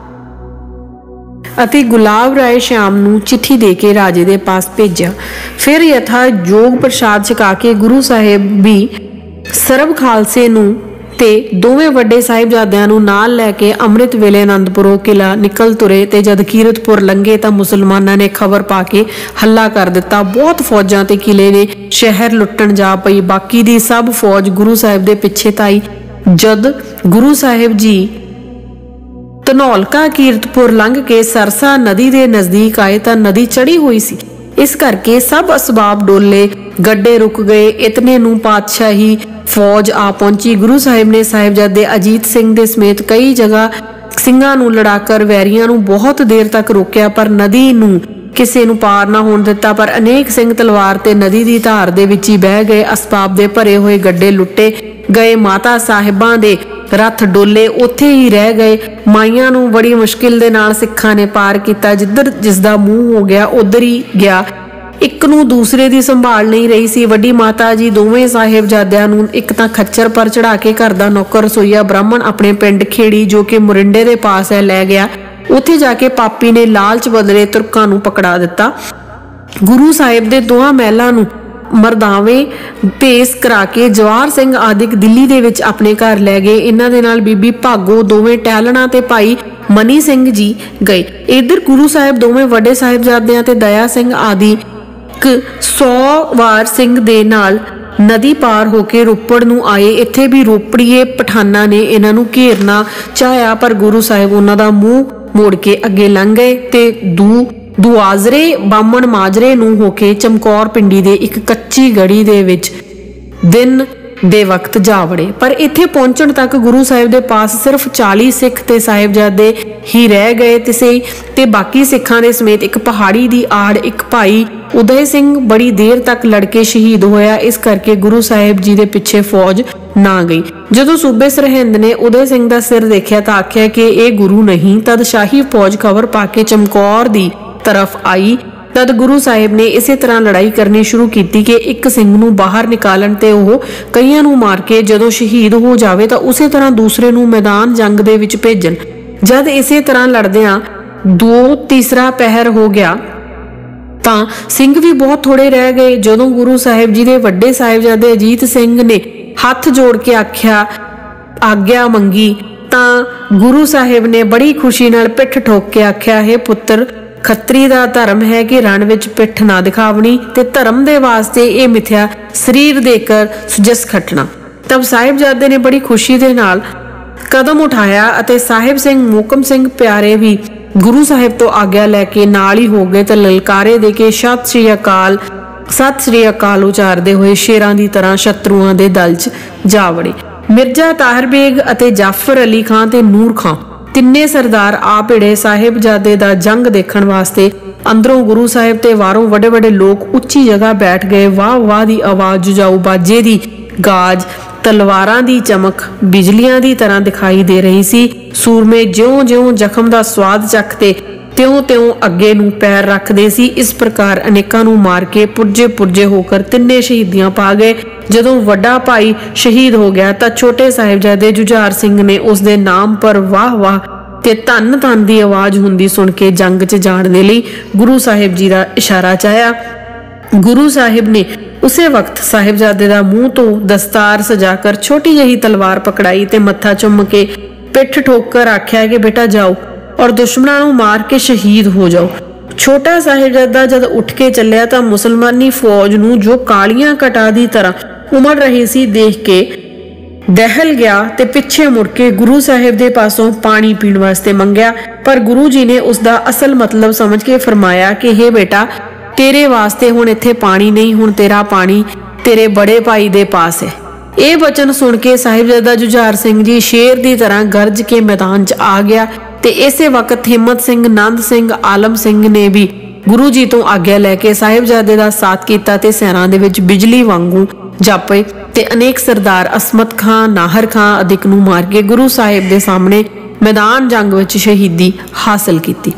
ਅਤੇ ਗੁਲਾਬ ਰਾਏ ਸ਼ਾਮ ਨੂੰ ਚਿੱਠੀ ਦੇ ਕੇ ਰਾਜੇ ਦੇ ਪਾਸ ਭੇਜਿਆ। ਫਿਰ ਯਥਾ ਯੋਗ ਪ੍ਰਸ਼ਾਦ ਛਕਾ ਕੇ ਗੁਰੂ ਸਾਹਿਬ ਵੀ ਸਰਬ ਖਾਲਸੇ ਨੂੰ ਤੇ ਦੋਵੇਂ ਵੱਡੇ ਸਾਹਿਬਜ਼ਾਦਿਆਂ ਨੂੰ ਨਾਲ ਲੈ ਕੇ ਅੰਮ੍ਰਿਤ ਵੇਲੇ ਆਨੰਦਪੁਰੋਂ ਕਿਲਾ ਨਿਕਲ ਤੁਰੇ ਤੇ ਜਦ ਕੀਰਤਪੁਰ ਲੰਘੇ ਤਾਂ ਮੁਸਲਮਾਨਾਂ ਨੇ ਖਬਰ ਪਾ ਕੇ ਹੱਲਾ ਕਰ ਦਿੱਤਾ। ਬਹੁਤ ਫੌਜਾਂ ਤੇ ਕਿਲੇ ਨੇ ਸ਼ਹਿਰ ਲੁੱਟਣ ਜਾ ਪਈ। ਬਾਕੀ ਦੀ ਸਭ ਫੌਜ ਗੁਰੂ ਸਾਹਿਬ ਦੇ ਪਿੱਛੇ ਤਾਈ। ਜਦ ਗੁਰੂ ਸਾਹਿਬ ਜੀ ਧਨੌਲਕਾ ਕੀਰਤਪੁਰ ਲੰਘ ਕੇ ਸਰਸਾ ਨਦੀ ਦੇ ਨਜ਼ਦੀਕ ਆਏ ਤਾਂ ਨਦੀ ਚੜੀ ਹੋਈ ਸੀ। ਇਸ ਕਰਕੇ ਸਭ ਅਸਬਾਬ ਡੋਲੇ, ਗੱਡੇ ਰੁਕ ਗਏ। ਇਤਨੇ ਨੂੰ ਪਾਤਸ਼ਾਹੀ ਫੌਜ ਆ ਪਹੁੰਚੀ। ਗੁਰੂ ਸਾਹਿਬ ਨੇ ਸਾਹਿਬਜ਼ਾਦੇ ਅਜੀਤ ਸਿੰਘ ਦੇ ਸਮੇਤ ਕਈ ਜਗ੍ਹਾ ਸਿੰਘਾਂ ਨੂੰ ਲੜਾਕਰ ਵੈਰੀਆਂ ਨੂੰ ਬਹੁਤ ਦੇਰ ਤੱਕ ਰੋਕਿਆ, ਪਰ ਨਦੀ ਨੂੰ ਕਿਸੇ ਨੂੰ ਪਾਰ ਨਾ ਹੋਣ ਦਿੱਤਾ। ਪਰ ਅਨੇਕ ਸਿੰਘ ਤਲਵਾਰ ਤੇ ਨਦੀ ਦੀ ਧਾਰ ਦੇ ਵਿੱਚ ਹੀ ਬਹਿ ਗਏ। ਅਸਬਾਬ ਦੇ ਭਰੇ ਹੋਏ ਗੱਡੇ ਲੁੱਟੇ ਗਏ। ਮਾਤਾ ਸਾਹਿਬਾਂ ਦੇ ਰੱਥ ਡੋਲੇ ਉੱਥੇ ਹੀ ਰਹਿ ਗਏ। ਮਾਈਆਂ ਨੂੰ ਬੜੀ ਮੁਸ਼ਕਿਲ ਦੇ ਨਾਲ ਸਿੱਖਾਂ ਨੇ ਪਾਰ ਕੀਤਾ। ਜਿੱਧਰ ਜਿਸ ਦਾ ਮੂੰਹ ਹੋ ਗਿਆ ਉਧਰ ਹੀ ਗਿਆ। ਇੱਕ ਨੂੰ ਦੂਸਰੇ ਦੀ ਸੰਭਾਲ ਨਹੀਂ ਰਹੀ ਸੀ। ਵੱਡੀ ਮਾਤਾ ਜੀ ਦੋਵੇਂ ਸਾਹਿਬਜ਼ਾਦਿਆਂ ਨੂੰ ਇੱਕ ਤਾਂ ਖੱਚਰ ਪਰ ਚੜਾ ਕੇ ਘਰ ਦਾ ਨੌਕਰ ਰਸੋਈਆ ਬ੍ਰਾਹਮਣ ਆਪਣੇ ਪਿੰਡ ਖੇੜੀ ਜੋ ਕਿ ਮੁਰਿੰਡੇ ਦੇ ਪਾਸ ਹੈ ਲੈ ਗਿਆ। ਉੱਥੇ ਜਾ ਕੇ ਪਾਪੀ ਨੇ ਲਾਲਚ ਬਦਲੇ ਤੁਰਕਾਂ ਨੂੰ ਪਕੜਾ ਦਿੱਤਾ। ਗੁਰੂ ਸਾਹਿਬ ਦੇ ਦੋਹਾਂ ਮਹਿਲਾਂ ਨੂੰ ਮਰਦਾਵੇਂ ਭੇਸ ਕਰਾ ਕੇ ਜਵਾਰ ਸਿੰਘ ਆਦਿਕ ਦਿੱਲੀ ਦੇ ਵਿੱਚ ਆਪਣੇ ਘਰ ਲੈ ਗਏ। ਇਹਨਾਂ ਦੇ ਨਾਲ ਬੀਬੀ ਭਾਗੋ, ਦੋਵੇਂ ਟਹਿਲਣਾ ਤੇ ਭਾਈ ਮਨੀ ਸਿੰਘ ਜੀ ਗਏ। ਇਧਰ ਗੁਰੂ ਸਾਹਿਬ ਦੋਵੇਂ ਵੱਡੇ ਸਾਹਿਬਜ਼ਾਦਿਆਂ ਤੇ ਦਇਆ ਸਿੰਘ ਆਦਿ 100 ਵਾਰ ਸਿੰਘ ਦੇ ਨਾਲ ਨਦੀ ਪਾਰ ਹੋ ਕੇ ਰੋਪੜ ਨੂੰ ਆਏ। ਇੱਥੇ ਵੀ ਰੋਪੜੀਏ ਪਠਾਨਾਂ ਨੇ ਇਹਨਾਂ ਨੂੰ ਘੇਰਨਾ ਚਾਹਿਆ, ਪਰ ਗੁਰੂ ਸਾਹਿਬ ਉਹਨਾਂ ਦਾ ਮੂੰਹ ਮੋੜ ਕੇ ਅੱਗੇ ਲੰਘ ਗਏ ਤੇ ਦੁਆਜ਼ਰੇ ਬਾਮਣ ਮਾਜਰੇ ਨੂੰ ਹੋ ਕੇ ਚਮਕੌਰ ਪਿੰਡੀ ਦੇ ਇੱਕ ਕੱਚੀ ਗੜੀ ਦੇ ਵਿੱਚ ਦਿਨ ਦੇ ਵਕਤ ਜਾ ਵੜੇ। ਪਰ ਇੱਥੇ ਪਹੁੰਚਣ ਤੱਕ ਗੁਰੂ ਸਾਹਿਬ ਦੇ ਪਾਸ ਸਿਰਫ 40 ਸਿੱਖ ਤੇ ਸਾਹਿਬਜ਼ਾਦੇ ਹੀ ਰਹਿ ਗਏ ਤੇ ਬਾਕੀ ਸਿੱਖਾਂ ਦੇ ਸਮੇਤ ਇੱਕ ਪਹਾੜੀ ਦੀ ਆੜ ਇੱਕ ਭਾਈ ਉਦੈ ਸਿੰਘ ਬੜੀ ਦੇਰ ਤੱਕ ਲੜ ਕੇ ਸ਼ਹੀਦ ਹੋਇਆ। ਇਸ ਕਰਕੇ ਗੁਰੂ ਸਾਹਿਬ ਜੀ ਦੇ ਪਿੱਛੇ ਫੌਜ ਨਾ ਗਈ। ਜਦੋਂ ਸੂਬੇ ਸਰਹਿੰਦ ਨੇ ਉਦੈ ਸਿੰਘ ਦਾ ਸਿਰ ਦੇਖਿਆ ਤਾਂ ਆਖਿਆ ਕਿ ਇਹ ਗੁਰੂ ਨਹੀਂ। ਤਦ ਸ਼ਾਹੀ ਫੌਜ ਖਬਰ ਪਾ ਕੇ ਚਮਕੌਰ ਦੀ ਤਰਫ ਆਈ। ਤਦ ਗੁਰੂ ਸਾਹਿਬ ਨੇ ਇਸੇ ਤਰ੍ਹਾਂ ਲੜਾਈ ਕਰਨੀ ਸ਼ੁਰੂ ਕੀਤੀ ਕਿ ਇੱਕ ਸਿੰਘ ਨੂੰ ਬਾਹਰ ਨਿਕਾਲਣ ਤੇ ਉਹ ਕਈਆਂ ਨੂੰ ਮਾਰ ਕੇ ਜਦੋਂ ਸ਼ਹੀਦ ਹੋ ਜਾਵੇ ਤਾਂ ਉਸੇ ਤਰ੍ਹਾਂ ਦੂਸਰੇ ਨੂੰ ਮੈਦਾਨ ਜੰਗ ਦੇ ਵਿੱਚ ਭੇਜਣ। ਜਦ ਇਸੇ ਤਰ੍ਹਾਂ ਲੜਦਿਆਂ ਤੀਸਰਾ ਪਹਿਰ ਹੋ ਗਿਆ ਤਾਂ ਸਿੰਘ ਵੀ ਬਹੁਤ ਥੋੜੇ ਰਹਿ ਗਏ। ਜਦੋਂ ਗੁਰੂ ਸਾਹਿਬ ਜੀ ਦੇ ਵੱਡੇ ਸਾਹਿਬਜ਼ਾਦੇ ਅਜੀਤ ਸਿੰਘ ਨੇ ਹੱਥ ਜੋੜ ਕੇ ਆਗਿਆ ਮੰਗੀ ਤਾਂ ਗੁਰੂ ਸਾਹਿਬ ਨੇ ਬੜੀ ਖੁਸ਼ੀ ਨਾਲ ਪਿੱਠ ਠੋਕ ਕੇ ਆਖਿਆ, ਹੈ ਪੁੱਤਰ, ਖੱਤਰੀ ਦਾ ਧਰਮ ਹੈ ਕਿ ਰਣ ਵਿੱਚ ਪਿੱਠ ਨਾ ਦਿਖਾਵਣੀ ਤੇ ਧਰਮ ਦੇ ਵਾਸਤੇ ਇਹ ਮਿਥਿਆ ਸਰੀਰ ਦੇकर ਸੁਜਸ ਖੱਟਣਾ। ਤਬ ਸਾਹਿਬਜ਼ਾਦੇ ਨੇ ਬੜੀ ਖੁਸ਼ੀ ਦੇ ਨਾਲ ਕਦਮ ਉਠਾਇਆ ਅਤੇ ਸਾਹਿਬ ਸਿੰਘ ਮੋਕਮ ਸਿੰਘ ਪਿਆਰੇ ਵੀ ਗੁਰੂ ਸਾਹਿਬ ਤੋਂ ਆਗਿਆ ਲੈ ਕੇ ਨਾਲ ਹੀ ਹੋ ਗਏ ਤੇ ਲਲਕਾਰੇ ਦੇ ਕੇ ਸਤਿ ਸ੍ਰੀ ਅਕਾਲ ਉਚਾਰਦੇ ਹੋਏ ਸ਼ੇਰਾਂ ਦੀ ਤਰ੍ਹਾਂ ਸ਼ਤਰੂਆਂ ਦੇ ਦਲ 'ਚ ਜਾ ਵੜੇ। ਮਿਰਜ਼ਾ ਤਾਹਿਰ ਬੇਗ ਅਤੇ ਜਾਫਰ ਅਲੀ ਖਾਂ ਤੇ ਨੂਰ ਖਾਂ ਤਿੰਨੇ ਸਰਦਾਰ ਆ ਭਿੜੇ ਸਾਹਿਬਜ਼ਾਦੇ ਦਾ ਜੰਗ ਦੇਖਣ ਵਾਸਤੇ। ਅੰਦਰੋਂ ਗੁਰੂ ਸਾਹਿਬ ਤੇ ਵਾਰੋਂ ਵੱਡੇ ਵੱਡੇ ਲੋਕ ਉੱਚੀ ਜਗ੍ਹਾ ਬੈਠ ਗਏ। ਵਾਹ ਵਾਹ ਦੀ ਆਵਾਜ਼, ਜੁਜਾਊ ਬਾਜੇ ਦੀ ਗਾਜ, ਤਲਵਾਰਾਂ ਦੀ ਚਮਕ ਬਿਜਲੀਆਂ ਦੀ ਤਰ੍ਹਾਂ ਦਿਖਾਈ ਦੇ ਰਹੀ ਸੀ। ਸੂਰਮੇ ਜਿਉਂ-ਜਿਉਂ ਜ਼ਖਮ ਦਾ ਸਵਾਦ ਚੱਖਦੇ ਤਿਉਂ ਅੱਗੇ ਨੂੰ ਪੈਰ ਰੱਖਦੇ ਸੀ। ਇਸ ਪ੍ਰਕਾਰ ਅਨੇਕਾਂ ਨੂੰ ਮਾਰ ਕੇ ਪੁਰਜੇ ਹੋकर ਤਿੰਨੇ ਸ਼ਹੀਦੀਆਂ ਪਾ ਗਏ। ਜਦੋਂ ਵੱਡਾ ਭਾਈ ਸ਼ਹੀਦ ਹੋ ਗਿਆ ਤਾਂ ਛੋਟੇ ਸਾਹਿਬਜ਼ਾਦੇ ਜੁਝਾਰ ਸਿੰਘ ਨੇ ਉਸ ਦੇ ਨਾਮ ਪਰ ਵਾਹ ਵਾਹ ਤੇ ਧੰਨ ਧੰਨ ਦੀ ਆਵਾਜ਼ ਹੁੰਦੀ ਸੁਣ ਕੇ ਜੰਗ 'ਚ ਜਾਣ ਦੇ ਲਈ ਗੁਰੂ ਸਾਹਿਬ ਜੀ ਦਾ ਇਸ਼ਾਰਾ ਚਾਹਿਆ। ਗੁਰੂ ਸਾਹਿਬ ਨੇ ਉਸੇ ਵਕਤ ਸਾਹਿਬਜ਼ਾਦੇ ਦਾ ਮੂੰਹ ਤੋਂ ਦਸਤਾਰ ਸਜਾ ਕਰ ਛੋਟੀ ਜਿਹੀ ਤਲਵਾਰ ਪਕੜਾਈ ਤੇ ਮੱਥਾ ਚੁੰਮ ਕੇ ਪਿੱਠ ਠੋਕ ਕਰ ਆਖਿਆ ਕਿ ਬੇਟਾ ਜਾਓ ਔਰ ਦੁਸ਼ਮਣਾਂ ਨੂੰ ਮਾਰ ਕੇ ਸ਼ਹੀਦ ਹੋ ਜਾਓ। ਛੋਟਾ ਸਾਹਿਬਜ਼ਾਦਾ ਜਦ ਉੱਠ ਕੇ ਚੱਲਿਆ ਤਾਂ ਮੁਸਲਮਾਨੀ ਫੌਜ ਨੂੰ ਜੋ ਕਾਲੀਆਂ ਘਟਾ ਦੀ ਤਰ੍ਹਾਂ ਉਮੜ ਰਹੀ ਸੀ ਦੇਖ ਕੇ ਦਹਿਲ ਗਿਆ ਤੇ ਪਿੱਛੇ ਮੁੜ ਕੇ ਗੁਰੂ ਸਾਹਿਬ ਦੇ ਪਾਸੋਂ ਪਾਣੀ ਪੀਣ ਵਾਸਤੇ ਮੰਗਿਆ। ਪਰ ਗੁਰੂ ਜੀ ਨੇ ਉਸ ਦਾ ਅਸਲ ਮਤਲਬ ਸਮਝ ਕੇ ਫਰਮਾਇਆ ਕਿ ਹੇ ਬੇਟਾ, ਤੇਰੇ ਵਾਸਤੇ ਹੁਣ ਇੱਥੇ ਪਾਣੀ ਨਹੀਂ, ਹੁਣ ਤੇਰਾ ਪਾਣੀ ਤੇਰੇ ਬੜੇ ਭਾਈ ਦੇ ਪਾਸ ਹੈ। ਇਹ ਵਚਨ ਸੁਣ ਕੇ ਸਾਹਿਬਜ਼ਾਦਾ ਜੁਝਾਰ ਸਿੰਘ ਜੀ ਸ਼ੇਰ ਦੀ ਤਰ੍ਹਾਂ ਗਰਜ ਕੇ ਮੈਦਾਨ 'ਚ ਆ ਗਿਆ ਤੇ ਇਸੇ ਵਕਤ ਹਿੰਮਤ ਸਿੰਘ, ਨੰਦ ਸਿੰਘ, ਆਲਮ ਸਿੰਘ ਨੇ ਵੀ ਗੁਰੂ ਜੀ ਤੋਂ ਆਗਿਆ ਲੈ ਕੇ ਸਾਹਿਬਜ਼ਾਦੇ ਦਾ ਸਾਥ ਕੀਤਾ ਤੇ ਸੈਨਾ ਦੇ ਵਿੱਚ ਬਿਜਲੀ ਵਾਂਗੂ ਜਾਪੇ ਤੇ ਅਨੇਕ ਸਰਦਾਰ ਅਸਮਤ ਖਾਂ, ਨਾਹਰ ਖਾਂ ਆਦਿਕ ਨੂੰ ਮਾਰ ਕੇ ਗੁਰੂ ਸਾਹਿਬ ਦੇ ਸਾਹਮਣੇ ਮੈਦਾਨ ਜੰਗ ਵਿੱਚ ਸ਼ਹੀਦੀ ਹਾਸਲ ਕੀਤੀ।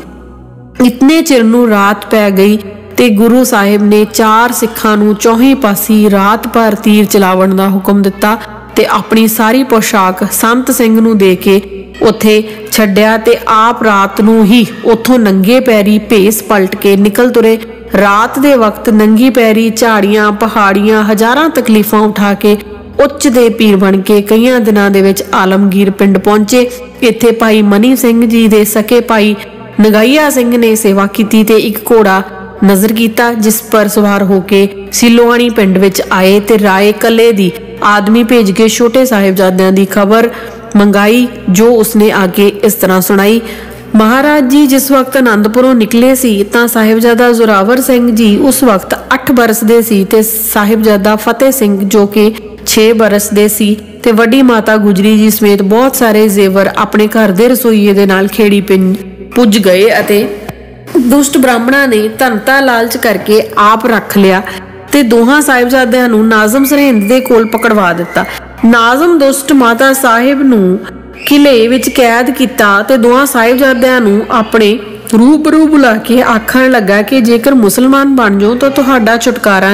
ਇਤਨੇ ਚਿਰ ਨੂੰ ਰਾਤ ਪੈ ਗਈ ਤੇ ਗੁਰੂ ਸਾਹਿਬ ਨੇ 4 ਸਿੱਖਾਂ ਨੂੰ ਚੌਹੀਂ ਪਾਸੀ ਰਾਤ ਭਰ ਤੀਰ ਚਲਾਵਣ ਦਾ ਹੁਕਮ ਦਿੱਤਾ ਤੇ ਆਪਣੀ ਸਾਰੀ ਪੋਸ਼ਾਕ ਸੰਤ ਸਿੰਘ ਨੂੰ ਦੇ ਕੇ ਉੱਥੇ ਛੱਡਿਆ ਤੇ ਆਪ ਰਾਤ ਨੂੰ ਹੀ ਉੱਥੋਂ ਨੰਗੇ ਪੈਰੀ ਭੇਸ ਪਲਟ ਕੇ ਨਿਕਲ ਤੁਰੇ। ਰਾਤ ਦੇ ਵਕਤ ਨੰਗੀ ਪੈਰੀ ਝਾੜੀਆਂ, ਪਹਾੜੀਆਂ, ਹਜ਼ਾਰਾਂ ਤਕਲੀਫਾਂ ਉਠਾ ਕੇ ਉੱਚ ਦੇ ਪੀਰ ਬਣ ਕੇ ਕਈਆਂ ਦਿਨਾਂ ਦੇ ਵਿੱਚ ਆਲਮਗੀਰ ਪਿੰਡ ਪਹੁੰਚੇ। ਇੱਥੇ ਭਾਈ ਮਨੀ ਸਿੰਘ ਜੀ ਦੇ ਸਕੇ ਭਾਈ ਨਗਾਈਆ ਸਿੰਘ ਨੇ ਸੇਵਾ ਕੀਤੀ ਤੇ ਇੱਕ ਘੋੜਾ ਨਜ਼ਰ ਕੀਤਾ, ਜਿਸ ਪਰ ਸਵਾਰ ਹੋ ਕੇ ਸਿਲੋਆਣੀ ਪਿੰਡ ਵਿੱਚ ਆਏ ਤੇ ਰਾਏ ਕੱਲੇ ਦੀ ਆਦਮੀ ਭੇਜ ਕੇ ਛੋਟੇ ਸਾਹਿਬਜ਼ਾਦਿਆਂ ਦੀ ਖਬਰ ਮੰਗਾਈ, ਜੋ ਉਸਨੇ ਆ ਕੇ ਇਸ ਤਰ੍ਹਾਂ ਸੁਣਾਈ। ਮਹਾਰਾਜ ਜੀ ਜਿਸ ਵਕਤ ਆਨੰਦਪੁਰੋਂ ਨਿਕਲੇ ਸੀ ਤਾਂ ਸਾਹਿਬਜ਼ਾਦਾ ਜ਼ੋਰਾਵਰ ਸਿੰਘ ਜੀ ਉਸ ਵਕਤ 8 ਬਰਸ ਦੇ ਸੀ ਤੇ ਸਾਹਿਬਜ਼ਾਦਾ ਫਤਿਹ ਸਿੰਘ ਜੋ ਕਿ 6 ਬਰਸ ਦੇ ਸੀ ਤੇ ਵੱਡੀ ਮਾਤਾ ਗੁਜਰੀ ਜੀ ਸਮੇਤ ਬਹੁਤ ਸਾਰੇ ਜ਼ੇਵਰ ਆਪਣੇ ਘਰ ਦੇ ਰਸੋਈਏ ਦੇ ਨਾਲ ਖੇੜੀ ਪਿੰਡ ਪੁੱਜ ਗਏ ਅਤੇ ਦੁਸ਼ਟ ਬ੍ਰਾਹਮਣਾਂ ਨੇ ਧਨਤਾ ਲਾਲਚ ਕਰਕੇ ਆਪ ਰੱਖ ਲਿਆ ਤੇ ਦੋਹਾਂ ਸਾਹਿਬਜ਼ਾਦਿਆਂ ਨੂੰ ਨਾਜ਼ਮ ਸਰਹਿੰਦ ਦੇ ਕੋਲ ਪਕੜਵਾ ਦਿੱਤਾ। ਨਾਜ਼ਮ ਦੁਸ਼ਟ ਮਾਤਾ ਸਾਹਿਬ ਨੂੰ ਕਿਲੇ ਵਿੱਚ ਕੈਦ ਕੀਤਾ ਤੇ ਦੋਹਾਂ ਸਾਹਿਬਜ਼ਾਦਿਆਂ ਨੂੰ ਆਪਣੇ ਰੂਬਰੂ ਬੁਲਾ ਕੇ ਆਖਣ ਲੱਗਾ ਕਿ ਜੇਕਰ ਮੁਸਲਮਾਨ ਬਣ ਜਾਓ ਤਾਂ ਤੁਹਾਡਾ ਛੁਟਕਾਰਾ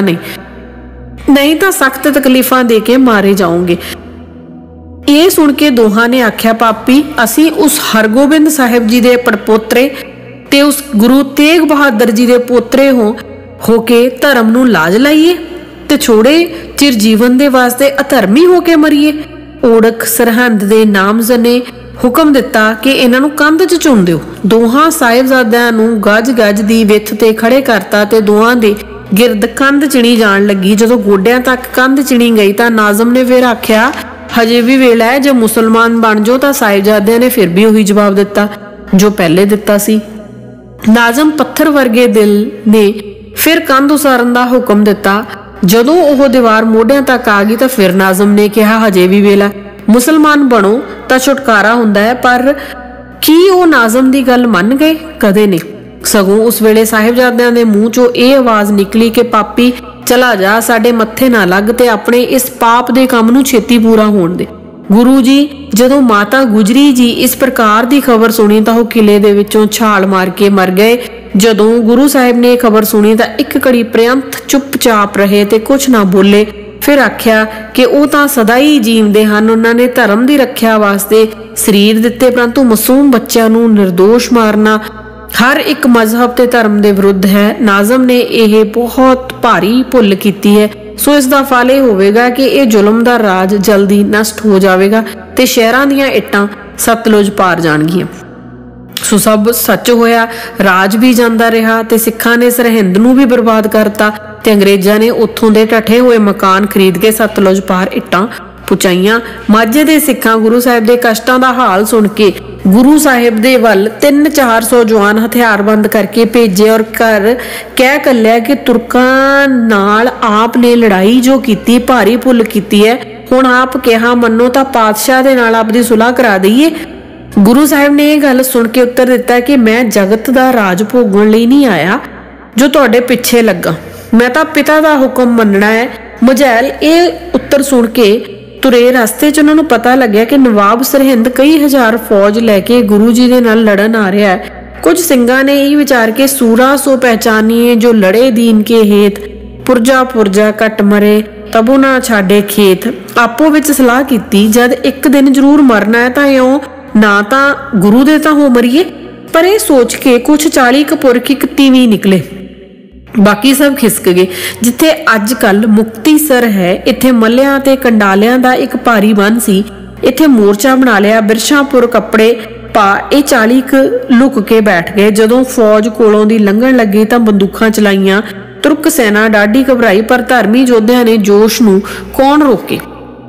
ਨਹੀਂ ਤਾਂ ਸਖਤ ਤਕਲੀਫਾਂ ਦੇ ਕੇ ਮਾਰੇ ਜਾਓਗੇ। ਇਹ ਸੁਣ ਕੇ ਦੋਹਾਂ ਨੇ ਆਖਿਆ, ਪਾਪੀ, ਅਸੀਂ ਉਸ ਹਰਗੋਬਿੰਦ ਸਾਹਿਬ ਜੀ ਦੇ ਪੜਪੋਤਰੇ ਤੇ ਉਸ ਗੁਰੂ ਤੇਗ ਬਹਾਦਰ ਜੀ ਦੇ ਪੋਤਰੇ ਹੋ ਕੇ ਧਰਮ ਨੂੰ ਲਾਜ ਲਾਈਏ ਤੇ ਛੋੜੇ ਚਿਰ ਜੀਵਨ ਦੇ ਵਾਸਤੇ ਅਧਰਮੀ ਹੋ ਕੇ ਮਰੀਏ। ਓੜਕ ਸਰਹੰਦ ਦੇ ਨਾਮਜ਼ਦ ਨੇ ਹੁਕਮ ਦਿੱਤਾ ਕਿ ਇਹਨਾਂ ਨੂੰ ਕੰਧ 'ਚ ਚੁਣ ਦਿਓ। ਦੋਹਾਂ ਸਾਹਿਬਜ਼ਾਦਿਆਂ ਨੂੰ ਗੱਜ ਦੀ ਵਿੱਥ ਤੇ ਖੜੇ ਕਰਤਾ ਤੇ ਦੋਹਾਂ ਦੇ ਗਿਰਦ ਕੰਧ ਚਿਣੀ ਜਾਣ ਲੱਗੀ। ਜਦੋਂ ਗੋਡਿਆਂ ਤੱਕ ਕੰਧ ਚਿਣੀ ਗਈ ਤਾਂ ਨਾਜ਼ਮ ਨੇ ਫਿਰ ਆਖਿਆ, ਹਜੇ ਵੀ ਵੇਲਾ ਹੈ, ਜੇ ਮੁਸਲਮਾਨ ਬਣ ਜਾਓ ਤਾਂ ਸਾਹਿਬਜ਼ਾਦਿਆਂ ਨੇ ਫਿਰ ਵੀ ਉਹੀ ਜਵਾਬ ਦਿੱਤਾ ਜੋ ਪਹਿਲੇ ਦਿੱਤਾ ਸੀ। ਨਾਜ਼ਮ ਪੱਥਰ ਵਰਗੇ ਦਿਲ ਨੇ ਫਿਰ ਕੰਧ ਉਸਾਰਨ ਦਾ ਹੁਕਮ ਦਿੱਤਾ। ਜਦੋਂ ਉਹ ਦੀਵਾਰ ਮੋਢਿਆਂ ਤੱਕ ਆ ਗਈ ਤਾਂ ਫਿਰ ਨਾਜ਼ਮ ਨੇ ਕਿਹਾ, ਹਜੇ ਵੀ ਵੇਲਾ, ਮੁਸਲਮਾਨ ਬਣੋ ਤਾਂ ਛੁਟਕਾਰਾ ਹੁੰਦਾ ਹੈ। ਪਰ ਕੀ ਉਹ ਨਾਜ਼ਮ ਦੀ ਗੱਲ ਮੰਨ ਗਏ? ਕਦੇ ਨਹੀਂ। ਸਗੋਂ ਉਸ ਵੇਲੇ ਸਾਹਿਬਜ਼ਾਦਿਆਂ ਦੇ ਮੂੰਹ ਚੋਂ ਇਹ ਆਵਾਜ਼ ਨਿਕਲੀ ਕਿ ਪਾਪੀ ਚਲਾ ਜਾ, ਸਾਡੇ ਮੱਥੇ ਨਾ ਲੱਗ ਤੇ ਆਪਣੇ ਇਸ ਪਾਪ ਦੇ ਕੰਮ ਨੂੰ ਛੇਤੀ ਪੂਰਾ ਹੋਣ ਦੇ। ਗੁਰੂ ਜੀ ਜਦੋਂ ਮਾਤਾ ਗੁਜਰੀ ਜੀ ਇਸ ਪ੍ਰਕਾਰ ਦੀ ਖਬਰ ਸੁਣੀ ਤਾਂ ਉਹ ਕਿਲੇ ਦੇ ਵਿੱਚੋਂ ਛਾਲ ਮਾਰ ਕੇ ਮਰ ਗਏ। ਜਦੋਂ ਗੁਰੂ ਸਾਹਿਬ ਨੇ ਇਹ ਖਬਰ ਸੁਣੀ ਤਾਂ ਇੱਕ ਘੜੀ ਪ੍ਰਿਅੰਤ ਚੁੱਪਚਾਪ ਰਹੇ ਤੇ ਕੁਛ ਨਾ ਬੋਲੇ। ਫਿਰ ਆਖਿਆ ਕਿ ਉਹ ਤਾਂ ਸਦਾ ਹੀ ਜੀਉਂਦੇ ਹਨ, ਉਹਨਾਂ ਨੇ ਧਰਮ ਦੀ ਰੱਖਿਆ ਵਾਸਤੇ ਸਰੀਰ ਦਿੱਤੇ, ਪਰੰਤੂ ਮਾਸੂਮ ਬੱਚਿਆਂ ਨੂੰ ਨਿਰਦੋਸ਼ ਮਾਰਨਾ ਹਰ ਇੱਕ ਮਜ਼ਹਬ ਤੇ ਧਰਮ ਦੇ ਵਿਰੁੱਧ ਹੈ। ਨਾਜ਼ਮ ਨੇ ਇਹ ਬਹੁਤ ਭਾਰੀ ਭੁੱਲ ਕੀਤੀ ਹੈ। ਸੋ ਇਸ ਦਾ ਫਲ ਇਹ ਹੋਵੇਗਾ ਕਿ ਇਹ ਜ਼ੁਲਮ ਦਾ ਰਾਜ ਜਲਦੀ ਨਸ਼ਟ ਹੋ ਜਾਵੇਗਾ ਤੇ ਸ਼ਹਿਰਾਂ ਦੀਆਂ ਇੱਟਾਂ ਸਤਲੁਜ ਪਾਰ ਜਾਣਗੀਆਂ। ਸੋ ਸਭ ਸੱਚ ਹੋਇਆ। ਰਾਜ ਵੀ ਜਾਂਦਾ ਰਿਹਾ ਤੇ ਸਿੱਖਾਂ ਨੇ ਸਰਹਿੰਦ ਨੂੰ ਵੀ ਬਰਬਾਦ ਕਰਤਾ ਤੇ ਅੰਗਰੇਜ਼ਾਂ ਨੇ ਉੱਥੋਂ ਦੇ ਢੱਠੇ ਹੋਏ ਮਕਾਨ ਖਰੀਦ ਕੇ ਸਤਲੁਜ ਪਾਰ ਇੱਟਾਂ ਪਹੁੰਚਾਈਆਂ। ਮਾਝੇ ਦੇ ਸਿੱਖਾਂ ਗੁਰੂ ਸਾਹਿਬ ਦੇ ਕਸ਼ਟਾਂ ਦਾ ਹਾਲ ਸੁਣ ਕੇ ਗੁਰੂ ਸਾਹਿਬ ਦੇ ਵੱਲ 300-400 ਜਵਾਨ ਹਥਿਆਰਬੰਦ ਕਰਕੇ ਭੇਜੇ ਔਰ ਘਰ ਕਹਿ ਕੱਲਿਆ ਕਿ ਤੁਰਕਾਂ ਨਾਲ ਆਪ ਨੇ ਲੜਾਈ ਜੋ ਕੀਤੀ ਭਾਰੀ ਭੁੱਲ ਕੀਤੀ ਹੈ। ਹੁਣ ਆਪ ਕਿਹਾ ਮੰਨੋ ਤਾਂ ਪਾਤਸ਼ਾਹ ਦੇ ਨਾਲ ਆਪਦੀ ਸੁਲ੍ਹਾ ਕਰਾ ਦਈਏ। ਗੁਰੂ ਸਾਹਿਬ ਨੇ ਇਹ ਗੱਲ ਸੁਣ ਕੇ ਉੱਤਰ ਦਿੱਤਾ ਕਿ ਮੈਂ ਜਗਤ ਦਾ ਰਾਜ ਭੋਗਣ ਲਈ ਨਹੀਂ ਆਇਆ ਜੋ ਤੁਹਾਡੇ ਪਿੱਛੇ ਲੱਗਾ, ਮੈਂ ਤਾਂ ਪਿਤਾ ਦਾ ਹੁਕਮ ਮੰਨਣਾ ਹੈ। ਮਝੈਲ ਇਹ ਉੱਤਰ ਸੁਣ ਕੇ ਤੁਰੇ। ਰਸਤੇ 'ਚ ਉਹਨਾਂ ਨੂੰ ਪਤਾ ਲੱਗਿਆ ਕਿ ਨਵਾਬ ਸਰਹਿੰਦ ਕਈ ਹਜ਼ਾਰ ਫੌਜ ਲੈ ਕੇ ਗੁਰੂ ਜੀ ਦੇ ਨਾਲ ਲੜਨ ਆ ਰਿਹਾ ਹੈ। ਕੁਝ ਸਿੰਘਾਂ ਨੇ ਇਹ ਵਿਚਾਰ ਕੇ ਸੂਰਾ ਸੋ ਪਹਿਚਾਨੀਏ ਜੋ ਲੜੇ ਦੀਨ ਕੇ ਹੇਤ, ਪੁਰਜਾ ਪੁਰਜਾ ਕੱਟ ਮਰੇ ਤਬੂ ਨਾ ਛਾੜੇ ਖੇਤ, ਆਪੋ ਵਿੱਚ ਸਲਾਹ ਕੀਤੀ ਜਦ ਇੱਕ ਦਿਨ ਜ਼ਰੂਰ ਮਰਨਾ ਹੈ ਤਾਂ ਇਉਂ ਨਾ ਤਾਂ ਗੁਰੂ ਦੇ ਤਾਂ ਹੋ ਮਰੀਏ। ਪਰ ਇਹ ਸੋਚ ਕੇ ਕੁਛ 40 ਕਪੁਰਖ ਇੱਕ ਤੀਵੀਂ ਨਿਕਲੇ, ਬਾਕੀ ਸਭ ਖਿਸਕ ਗਏ। ਜਿੱਥੇ ਅੱਜ ਕੱਲ ਮੁਕਤੀਸਰ ਹੈ, ਇੱਥੇ ਮੱਲਿਆਂ ਤੇ ਕੰਡਾਲਿਆਂ ਦਾ ਇੱਕ ਭਾਰੀ ਬੰਨ ਸੀ। ਇੱਥੇ ਮੋਰਚਾ ਬਣਾ ਲਿਆ, ਬਿਰਸ਼ਾਪੁਰ ਕੱਪੜੇ ਪਾ ਇਹ 40 ਲੁਕ ਕੇ ਬੈਠ ਗਏ। ਜਦੋਂ ਫੌਜ ਕੋਲੋਂ ਦੀ ਲੰਘਣ ਲੱਗੀ ਤਾਂ ਬੰਦੂਕਾਂ ਚਲਾਈਆਂ। ਤੁਰਕ ਸੈਨਾ ਡਾਢੀ ਘਬਰਾਈ, ਪਰ ਧਰਮੀ ਯੋਧਿਆਂ ਨੇ ਜੋਸ਼ ਨੂੰ ਕੌਣ ਰੋਕੇ।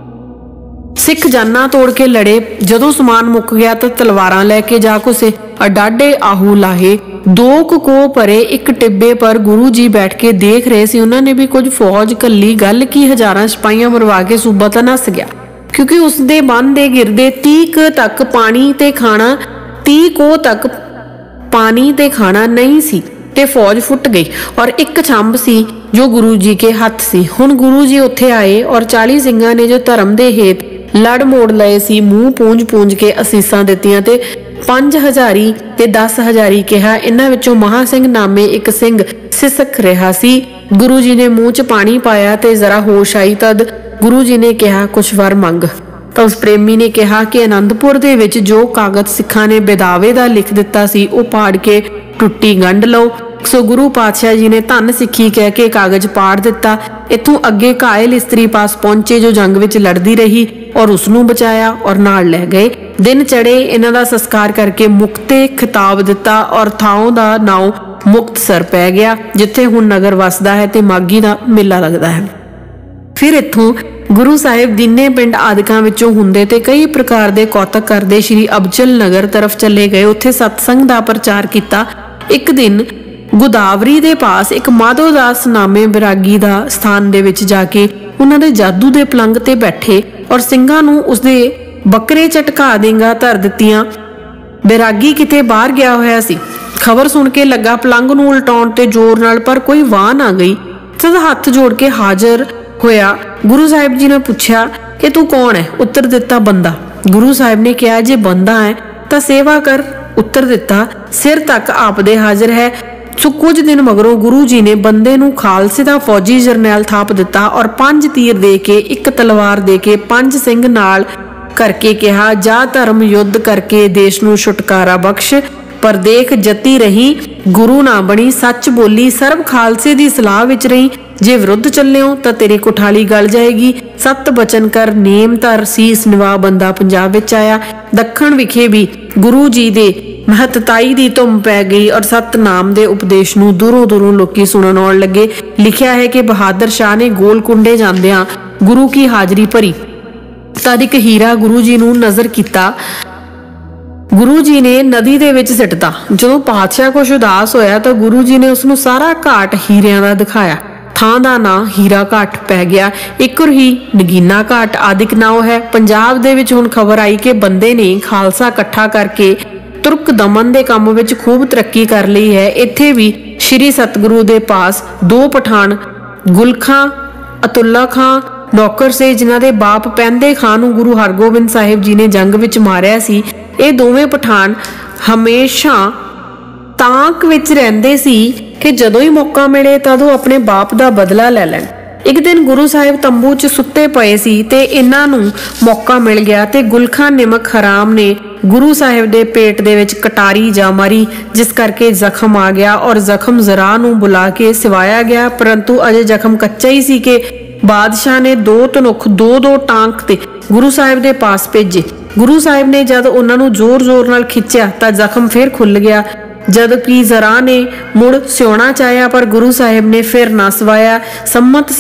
ਸਿੱਖ ਜਾਨਾਂ ਤੋੜ ਕੇ ਲੜੇ। ਜਦੋਂ ਸਮਾਨ ਮੁੱਕ ਗਿਆ ਤਾਂ ਤਲਵਾਰਾਂ ਲੈ ਕੇ ਜਾ ਘੁਸੇ। ਅਡਾਡੇ ਆਹੂ ਲਾਹੇ 2 ਕੋ ਪਰੇ ਇੱਕ ਟਿੱਬੇ ਪਰ ਗੁਰੂ ਜੀ ਬੈਠ ਕੇ ਦੇਖ ਰਹੇ ਸੀ। ਉਹਨਾਂ ਨੇ ਵੀ ਕੁਝ ਫੌਜ ਕੱਲੀ, ਗੱਲ ਕੀ ਹਜ਼ਾਰਾਂ ਸਿਪਾਹੀਆਂ ਮਰਵਾ ਕੇ ਸੂਬਾ ਤਾਂ ਨੱਸ ਗਿਆ, ਕਿਉਂਕਿ ਉਸ ਦੇ ਬੰਨ ਦੇ ਗਿਰਦੇ 30 ਤੱਕ ਪਾਣੀ ਤੇ ਖਾਣਾ 30 ਕੋ ਤੱਕ ਪਾਣੀ ਤੇ ਖਾਣਾ ਨਹੀਂ ਸੀ ਤੇ ਫੌਜ ਫੁੱਟ ਗਈ ਔਰ ਇੱਕ ਛੰਬ ਸੀ ਜੋ ਗੁਰੂ ਜੀ ਕੇ ਹੱਥ ਸੀ। ਹੁਣ ਗੁਰੂ ਜੀ ਉੱਥੇ ਆਏ ਔਰ 40 ਸਿੰਘਾਂ ਨੇ ਜੋ ਧਰਮ ਦੇ ਹੇਤ ਲੜ ਮੋੜ ਲਏ ਸੀ, ਮੂੰਹ ਪੂੰਝ ਕੇ ਅਸੀਸਾਂ ਦਿੱਤੀਆਂ ਤੇ 5000 ਤੇ 10000 ਕਿਹਾ। ਇਹਨਾਂ ਵਿੱਚੋਂ ਮਹਾ ਸਿੰਘ ਨਾਮੇ ਇੱਕ ਸਿੰਘ ਸਿਸਕ ਰਿਹਾ ਸੀ। ਗੁਰੂ ਜੀ ਨੇ ਮੂੰਹ 'ਚ ਪਾਣੀ ਪਾਇਆ ਤੇ ਜ਼ਰਾ ਹੋਸ਼ ਆਈ ਤਦ ਗੁਰੂ ਜੀ ਨੇ ਕਿਹਾ, ਕੁਛ ਵਰ ਮੰਗ। ਤਾਂ ਉਸ ਪ੍ਰੇਮੀ ਨੇ ਕਿਹਾ ਕਿ ਅਨੰਦਪੁਰ ਦੇ ਵਿੱਚ ਜੋ ਕਾਗਜ਼ ਸਿੱਖਾਂ ਨੇ ਬੇਦਾਵੇ ਦਾ ਲਿਖ ਦਿੱਤਾ ਸੀ ਉਹ ਪਾੜ ਕੇ ਟੁੱਟੀ ਗੰਢ ਲਓ। ਸੋ ਗੁਰੂ ਪਾਤਸ਼ਾਹ ਜੀ ਨੇ ਧੰਨ ਸਿੱਖੀ ਕਹਿ ਕੇ ਕਾਗਜ਼ ਪਾੜ ਦਿੱਤਾ। ਇੱਥੋਂ ਅੱਗੇ ਘਾਇਲ ਇਸਤਰੀ ਪਾਸ ਪਹੁੰਚੇ ਜੋ ਜੰਗ ਵਿੱਚ ਲੜਦੀ ਰਹੀ ਔਰ ਉਸਨੂੰ ਬਚਾਇਆ ਔਰ ਨਾਲ ਲੈ ਗਏ। ਦਿਨ ਚੜੇ, ਇਹਨਾਂ ਦਾ ਸੰਸਕਾਰ ਕਰਕੇ ਮੁਕਤੇ ਖਿਤਾਬ ਦਿੱਤਾ ਔਰ ਥਾਂ ਦਾ ਨਾਮ ਮੁਕਤਸਰ ਪੈ ਗਿਆ, ਜਿੱਥੇ ਹੁਣ ਨਗਰ ਵਸਦਾ ਹੈ ਤੇ ਮਾਗੀ ਦਾ ਮੇਲਾ ਲੱਗਦਾ ਹੈ। ਫਿਰ ਇੱਥੋਂ ਗੁਰੂ ਸਾਹਿਬ ਦੀਨੇ ਪਿੰਡ ਆਦਿਕਾਂ ਵਿੱਚੋਂ ਹੁੰਦੇ ਤੇ ਕਈ ਪ੍ਰਕਾਰ ਦੇ ਕੌਤਕ ਕਰਦੇ ਸ਼੍ਰੀ ਅਬਚਲ ਨਗਰ ਤਰਫ ਚਲੇ ਗਏ। ਉੱਥੇ ਸਤਸੰਗ ਦਾ ਪ੍ਰਚਾਰ ਕੀਤਾ। ਇੱਕ ਦਿਨ ਗੋਦਾਵਰੀ ਦੇ ਪਾਸ ਇੱਕ ਮਾਧੋਦਾਸ ਨਾਮੇ ਬਿਰਾਗੀ ਦਾ ਸਥਾਨ ਦੇ ਵਿੱਚ ਜਾ ਕੇ ਉਹਨਾਂ ਦੇ ਜਾਦੂ ਦੇ ਪਲੰਗ ਤੇ ਬੈਠੇ ਔਰ ਸਿੰਘਾਂ ਨੂੰ ਉਸਦੇ ਬੱਕਰੇ ਝਟਕਾ ਦੇਂਗਾ ਧਰ ਦਿੱਤੀਆਂ। ਬਿਰਾਗੀ ਕਿਤੇ ਬਾਹਰ ਗਿਆ ਹੋਇਆ ਸੀ। ਖਬਰ ਸੁਣ ਕੇ ਲੱਗਾ ਪਲੰਗ ਨੂੰ ਉਲਟਾਉਣ ਤੇ ਜ਼ੋਰ ਨਾਲ, ਪਰ ਕੋਈ ਵਾਹ ਨਾ ਗਈ। ਤਦ ਹੱਥ ਜੋੜ ਕੇ ਹਾਜ਼ਰ ਹੋਇਆ। ਗੁਰੂ ਸਾਹਿਬ ਜੀ ਨੇ ਪੁੱਛਿਆ ਕਿ ਤੂੰ ਕੌਣ ਹੈ? ਉੱਤਰ ਦਿੱਤਾ, ਬੰਦਾ। ਗੁਰੂ ਸਾਹਿਬ ਨੇ ਕਿਹਾ, ਜੇ ਬੰਦਾ ਹੈ ਤਾਂ ਸੇਵਾ ਕਰ। ਉੱਤਰ ਦਿੱਤਾ, ਸਿਰ ਤੱਕ ਆਪਦੇ ਹਾਜ਼ਰ ਹੈ। ਸੋ ਕੁਝ ਦਿਨ ਮਗਰੋਂ ਗੁਰੂ ਜੀ ਨੇ ਬੰਦੇ ਨੂੰ ਖਾਲਸੇ ਦਾ ਫੌਜੀ ਜਰਨੈਲ ਥਾਪ ਦਿੱਤਾ ਔਰ 5 ਤੀਰ ਦੇ ਕੇ, ਇੱਕ ਤਲਵਾਰ ਦੇ ਕੇ 5 ਸਿੰਘ ਨਾਲ ਕਰਕੇ ਕਿਹਾ, ਜਾ ਧਰਮ ਯੁੱਧ ਕਰਕੇ ਦੇਸ਼ ਨੂੰ ਛੁਟਕਾਰਾ ਬਖਸ਼, ਪਰ ਦੇਖ ਜਤੀ ਰਹੀ ਗੁਰੂ ਨਾ ਬਣੀ, ਸੱਚ ਬੋਲੀ ਸਰਬ ਖਾਲਸੇ ਦੀ ਸਲਾਹ ਵਿੱਚ ਰਹੀ। ਜੇ ਵਿਰੁੱਧ ਚੱਲਿਓ ਤਾਂ ਤੇਰੀ ਕੁਠਾਲੀ ਗਲ ਜਾਏਗੀ। ਸਤ ਬਚਨ ਕਰ ਨੇਮ ਧਰ ਸੀਸ ਨਿਵਾ। ਬੰਦਾ ਪੰਜਾਬ ਵਿੱਚ ਆਇਆ। ਦੱਖਣ ਵਿਖੇ ਵੀ ਗੁਰੂ ਜੀ ਦੇ ਮਹਤਤਾਈ ਦੀ ਧੁੰਮ ਪੈ ਗਈ ਔਰ ਸਤਨਾਮ ਦੇ ਉਪਦੇਸ਼ ਨੂੰ ਦੂਰੋਂ ਦੂਰੋਂ ਲੋਕੀ ਸੁਣਨ ਆਉਣ ਲੱਗੇ। ਲਿਖਿਆ ਹੈ ਕਿ ਬਹਾਦਰ ਸ਼ਾਹ ਨੇ ਗੋਲਕੁੰਡੇ ਜਾਂਦਿਆਂ ਗੁਰੂ ਕੀ ਹਾਜ਼ਰੀ ਭਰੀ। ਤਦ ਇੱਕ ਹੀਰਾ ਗੁਰੂ ਜੀ ਨੂੰ ਨਜ਼ਰ ਕੀਤਾ। ਗੁਰੂ ਜੀ ਨੇ ਨਦੀ ਦੇ ਵਿੱਚ ਸਿੱਟਤਾ। ਜਦੋਂ ਪਾਤਸ਼ਾਹ ਕੁਛ ਉਦਾਸ ਹੋਇਆ ਤਾਂ ਗੁਰੂ ਜੀ ਨੇ ਉਸਨੂੰ ਸਾਰਾ ਘਾਟ ਹੀਰਿਆਂ ਦਾ ਦਿਖਾਇਆ। ਥਾਂ ਦਾ ਨਾਂ ਹੀਰਾ ਘਾਟ ਪੈ ਗਿਆ। ਇੱਕ ਹੀ ਨਗੀਨਾ ਘਾਟ ਆਦਿਕ ਨਾਉ ਹੈ। ਪੰਜਾਬ ਦੇ ਵਿੱਚ ਹੁਣ ਖਬਰ ਆਈ ਕਿ ਬੰਦੇ ਨੇ ਖਾਲਸਾ ਇਕੱਠਾ ਕਰਕੇ ਤੁਰਕ ਦਮਨ ਦੇ ਕੰਮ ਵਿੱਚ ਖੂਬ ਤਰੱਕੀ ਕਰ ਲਈ ਹੈ। ਇੱਥੇ ਵੀ ਸ਼੍ਰੀ ਸਤਿਗੁਰੂ ਦੇ ਪਾਸ 2 ਪਠਾਨ ਗੁਲ ਖਾਂ ਅਤੁੱਲਾ ਖਾਂ ਨੌਕਰ ਸੇ, ਜਿਨ੍ਹਾਂ ਦੇ ਬਾਪ ਪੈਂਦੇ ਖਾਂ ਨੂੰ ਗੁਰੂ ਹਰਗੋਬਿੰਦ ਸਾਹਿਬ ਜੀ ਨੇ ਜੰਗ ਵਿੱਚ ਮਾਰਿਆ ਸੀ। ਇਹ ਦੋਵੇਂ ਪਠਾਨ ਹਮੇਸ਼ਾ ਤਾਂਕ ਵਿੱਚ ਰਹਿੰਦੇ ਸੀ ਕਿ ਜਦੋਂ ਹੀ ਮੌਕਾ ਮਿਲੇ ਤਦੋਂ ਆਪਣੇ ਬਾਪ ਦਾ ਬਦਲਾ ਲੈ ਲੈਣ। ਇੱਕ ਦਿਨ ਗੁਰੂ ਸਾਹਿਬ ਤੰਬੂ 'ਚ ਸੁੱਤੇ ਪਏ ਸੀ ਤੇ ਇਹਨਾਂ ਨੂੰ ਮੌਕਾ ਮਿਲ ਗਿਆ ਤੇ ਗੁਲਖਾਂ ਨਿਮਕ ਹਰਾਮ ਨੇ ਗੁਰੂ ਸਾਹਿਬ ਦੇ ਪੇਟ ਦੇ ਵਿੱਚ ਕਟਾਰੀ ਜਾ ਮਾਰੀ, ਜਿਸ ਕਰਕੇ ਜ਼ਖਮ ਆ ਗਿਆ ਔਰ ਜ਼ਖਮ ਜ਼ਰਾ ਨੂੰ ਬੁਲਾ ਕੇ ਸਿਵਾਇਆ ਗਿਆ। ਪਰੰਤੂ ਅਜੇ ਜ਼ਖਮ ਕੱਚਾ ਹੀ ਸੀ ਕਿ ਬਾਦਸ਼ਾਹ ਨੇ 2 ਧਨੁੱਖ 2 ਟਾਂਕ ਤੇ ਗੁਰੂ ਸਾਹਿਬ ਦੇ ਪਾਸ ਭੇਜੇ। ਗੁਰੂ ਸਾਹਿਬ ਨੇ ਜਦ ਉਹਨਾਂ ਨੂੰ ਜ਼ੋਰ ਨਾਲ ਖਿੱਚਿਆ ਤਾਂ ਜ਼ਖਮ ਫਿਰ ਖੁੱਲ ਗਿਆ। ਜਦ ਕਿ ਜ਼ਰਾ ਨੇ ਮੁੜ ਸਿਉਣਾ ਚਾਹਿਆ ਪਰ ਗੁਰੂ ਸਾਹਿਬ ਨੇ ਫਿਰ ਨਾ ਸਵਾਇਆ। ਸੰਮਤ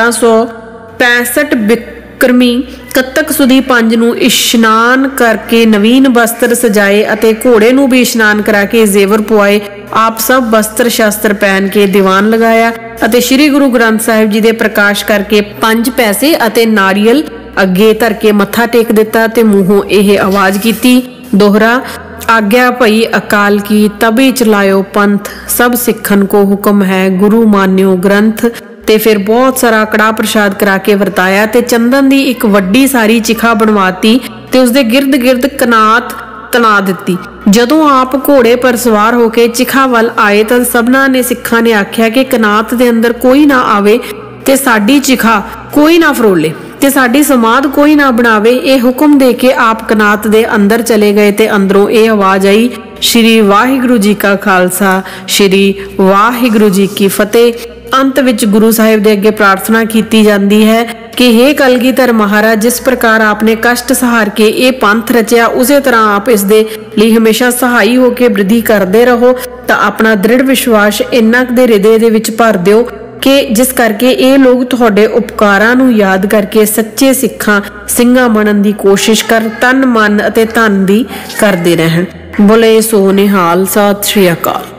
1765 ਬਿਕਰਮੀ ਕੱਤਕ ਸੁਦੀ 5 ਨੂੰ ਇਸ਼ਨਾਨ ਕਰਕੇ ਨਵੀਨ ਬਸਤਰ ਸਜਾਏ ਅਤੇ ਘੋੜੇ ਨੂੰ ਵੀ ਇਸ਼ਨਾਨ ਕਰਾ ਕੇ ਜ਼ੇਵਰ ਪਵਾਏ। ਆਪ ਸਭ ਬਸਤਰ ਸ਼ਾਸਤਰ ਪਹਿਨ ਕੇ ਦੀਵਾਨ ਲਗਾਇਆ ਅਤੇ ਸ੍ਰੀ ਗੁਰੂ ਗ੍ਰੰਥ ਸਾਹਿਬ ਜੀ ਦੇ ਪ੍ਰਕਾਸ਼ ਕਰਕੇ 5 ਪੈਸੇ ਅਤੇ ਨਾਰੀਅਲ ਅੱਗੇ ਧਰ ਕੇ ਮੱਥਾ ਟੇਕ ਦਿੱਤਾ ਤੇ ਮੂੰਹੋਂ ਇਹ ਆਵਾਜ਼ ਕੀਤੀ, ਦੋਹਰਾ आज्ञा भई अकाल की तभी चलायो पंथ, सब सिखन को हुक्म है गुरु मान्यो ग्रंथ। ते फिर बहुत सारा कड़ा प्रसाद करा के वरताया ते चंदन दी एक वड्डी सारी चिखा बनवाती ते उसदे गिरद गिरद कनात तना दिती। जदों आप घोड़े पर सवार होके चिखा वल आए तो सबना ने सिखा ने आख्या कि कनात दे अंदर कोई ना आवे ते साडी चिखा कोई ना फरोले ते साडी समाध कोई ना बनावे। ये हुक्म दे के आप कनात दे अंदर चले गए ते अंदरों ये आवाज आई, श्री वाहिगुरु जी का खालसा श्री वाहिगुरु जी की फतेह। अंत विच गुरु साहिब दे अगे प्रार्थना की जाती है कि हे कलगीधर महाराज, जिस प्रकार आपने कष्ट सहार के ये पंथ रचिया उसे तरह आप इस दे लिए हमेशा सहाई होके वृद्धि करते रहो। तो अपना दृढ़ विश्वास इन्ना दे हृदय दे विच भर दिओ कि जिस करके ये लोग तुहाडे उपकारां नूं याद करके सच्चे सिंघां बनन दी कोशिश कर तन मन अते धन दी करदे रहन। बोले सो निहाल। सत श्री अकाल।